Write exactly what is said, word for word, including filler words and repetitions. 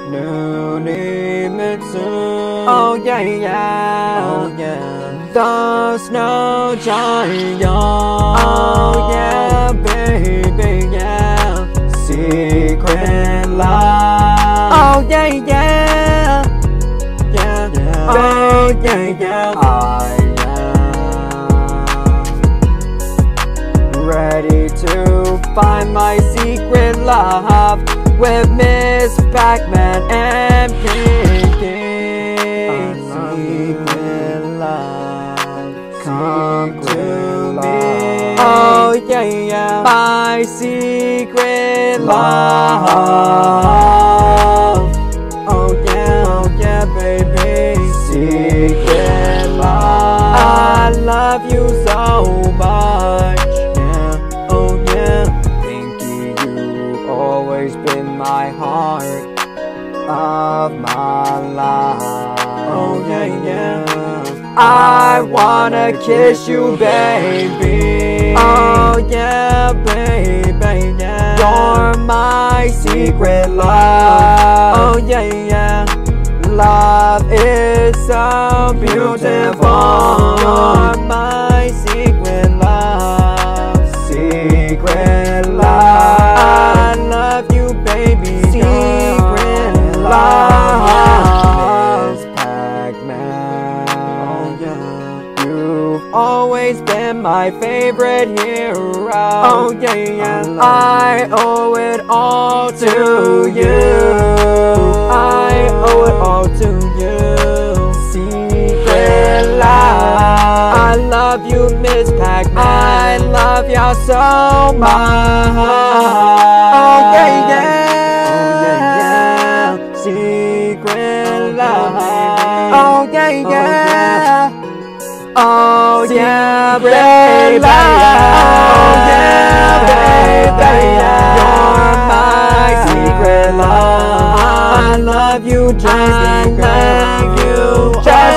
Nunimitsu. Oh yeah, yeah. Oh yeah. The snow giant. Oh yeah, baby, yeah. Secret love. Oh yeah, yeah. Yeah, yeah. Oh yeah, yeah. I am ready to find my secret love with Miss Pac-Man and Pinky. Secret love, come to me. Oh yeah, yeah. My secret love. Oh yeah, oh yeah, baby. Secret love. I love you so much. Yeah, oh yeah. Pinky, you always been my heart of my life. Oh yeah, yeah. I wanna kiss you, baby. Oh yeah, baby, yeah. You're my secret love. Oh yeah, yeah. Love is so beautiful. You're my secret love. Secret love. I love you, baby. Secret love. Miss Pac-Man. Oh yeah. You've always been my favorite hero. Oh yeah, yeah. I owe it all to you. I owe it all to you. Secret love. I love you, Miss Pac-Man. I love y'all so much. Oh yeah, yeah. Oh, yeah, yeah. Secret love. Oh yeah, yeah. Oh yeah, baby. Oh yeah, baby. You're my secret love. I love you, just I love you, just